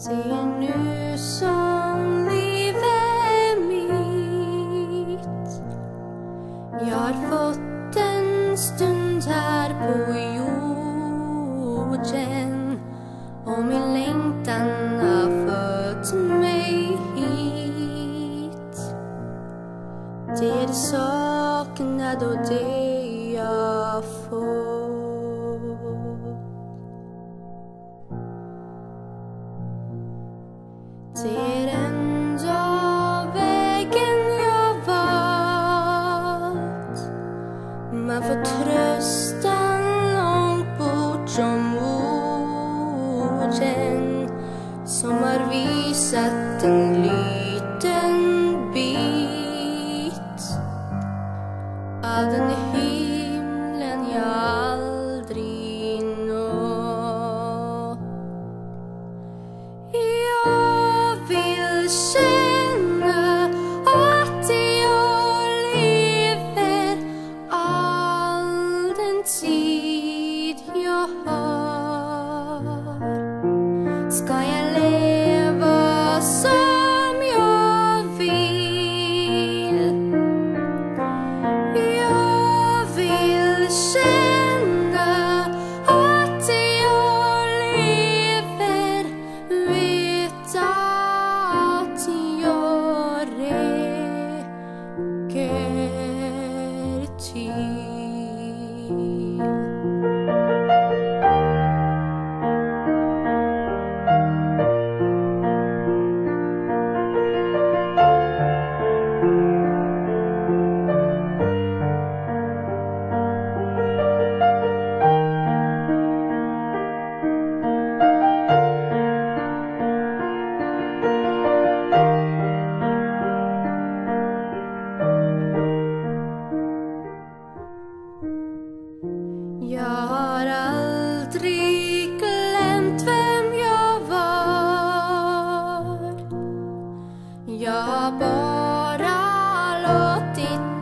Se nu som livet mitt, jag har fått en stund här på jorden, och min längtan har fört mig hit. Det är saknad och det jag får. Det är ändå vägen jag valt. Man får tröstan långt bort från orden, som har visat en liten bit av den himlen jag aldrig når. Jag vill känna att jag lever all den tid jag har. Ska jag leva som jag vill? Jag vill känna att jag lever, veta att jag räcker till. Jag har aldrig glömt vem jag var. Jag har bara låtit